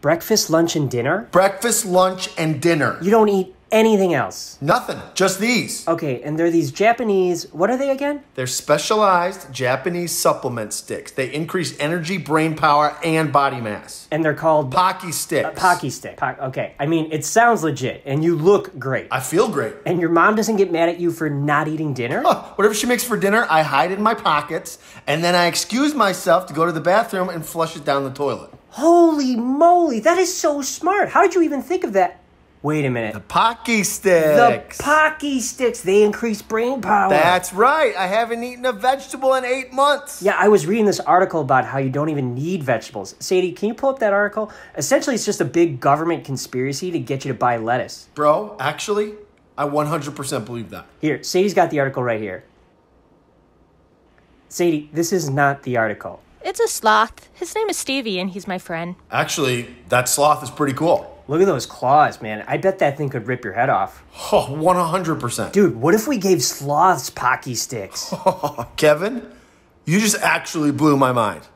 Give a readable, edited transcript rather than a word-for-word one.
breakfast, lunch, and dinner? Breakfast, lunch, and dinner. You don't eat anything else? Nothing. Just these. Okay, and they're these Japanese... What are they again? They're specialized Japanese supplement sticks. They increase energy, brain power, and body mass. And they're called... Pocky Sticks. Pocky Stick. Okay, I mean, it sounds legit, and you look great. I feel great. And your mom doesn't get mad at you for not eating dinner? Whatever she makes for dinner, I hide in my pockets, and then I excuse myself to go to the bathroom and flush it down the toilet. Holy moly, that is so smart. How did you even think of that? Wait a minute. The Pocky Sticks. The Pocky Sticks, they increase brain power. That's right. I haven't eaten a vegetable in 8 months. Yeah, I was reading this article about how you don't even need vegetables. Sadie, can you pull up that article? Essentially, it's just a big government conspiracy to get you to buy lettuce. Bro, actually, I 100% believe that. Here, Sadie's got the article right here. Sadie, this is not the article. It's a sloth. His name is Stevie, and he's my friend. Actually, that sloth is pretty cool. Look at those claws, man. I bet that thing could rip your head off. Oh, 100%. Dude, what if we gave sloths Pocky Sticks? Kevin, you just actually blew my mind.